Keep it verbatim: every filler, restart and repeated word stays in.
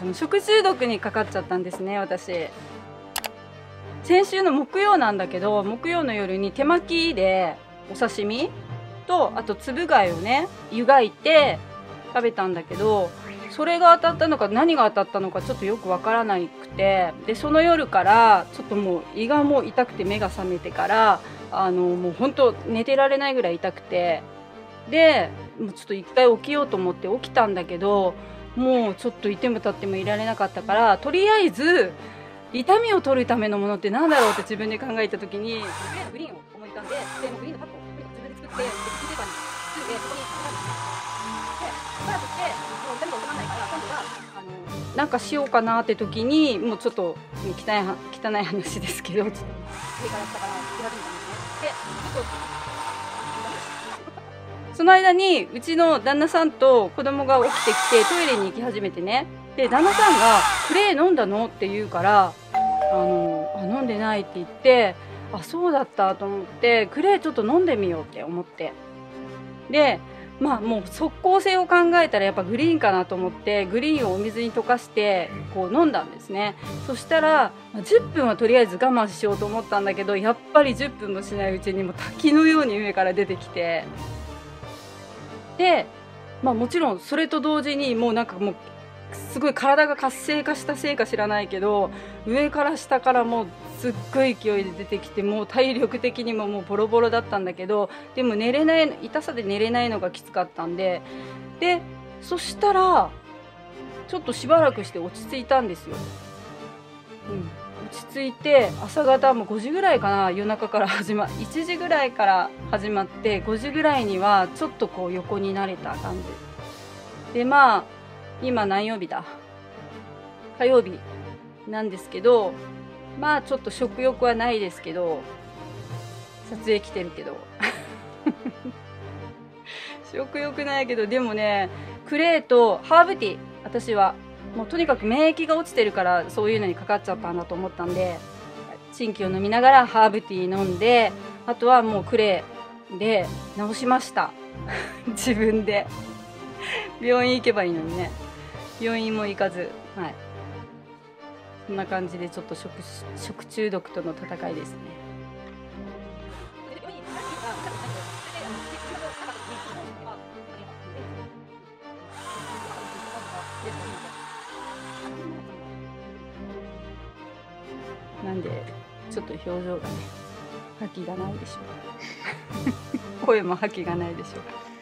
その食中毒にかかっちゃったんですね、私。先週の木曜なんだけど、木曜の夜に手巻きでお刺身と、あとつぶ貝をね湯がいて食べたんだけど、それが当たったのか何が当たったのかちょっとよくわからなくて、でその夜からちょっともう胃がもう痛くて、目が覚めてからあのもうほんと寝てられないぐらい痛くて、でもうちょっと一回起きようと思って起きたんだけど、もうちょっといても立ってもいられなかったから、とりあえず痛みを取るためのものってなんだろうって自分で考えた時に、とりあえずグリーンを思い浮かんで、でもうグリーンのパックを自分で作って、でキッチンペーパーに包んで、そこにでしばらくしてもう痛みが収まらないから、今度はあのなんかしようかなって時に、もうちょっと汚いは汚い話ですけど、ちょっと上から下からつき始めたんですね。でちょっとその間にうちの旦那さんと子供が起きてきてトイレに行き始めてね、で旦那さんが「クレー飲んだの?」って言うから「あのあ飲んでない」って言って、あそうだったと思って、クレーちょっと飲んでみようって思って、でまあもう即効性を考えたらやっぱグリーンかなと思って、グリーンをお水に溶かしてこう飲んだんですね。そしたらじゅっぷんはとりあえず我慢しようと思ったんだけど、やっぱりじゅっぷんもしないうちにもう滝のように上から出てきて、でまあもちろんそれと同時にもうなんかもうすごい体が活性化したせいか知らないけど、上から下からもうすっごい勢いで出てきて、もう体力的にももうボロボロだったんだけど、でも寝れない、痛さで寝れないのがきつかったんで、でそしたらちょっとしばらくして落ち着いたんですよ。うん、落ち着いて朝方もごじぐらいかな、夜中から始まいちじぐらいから始まって、ごじぐらいにはちょっとこう横になれた感じで、まあ今何曜日だ、火曜日なんですけど、まあちょっと食欲はないですけど、撮影来てるけど食欲ないけど、でもねクレーとハーブティー、私はもうとにかく免疫が落ちてるからそういうのにかかっちゃったんだと思ったんで、陳皮を飲みながらハーブティー飲んで、あとはもうクレーで治しました自分で病院行けばいいのにね、病院も行かず、はい、そんな感じでちょっと 食, 食中毒との戦いですね。なんでちょっと表情がね、覇気がないでしょう声も覇気がないでしょうか。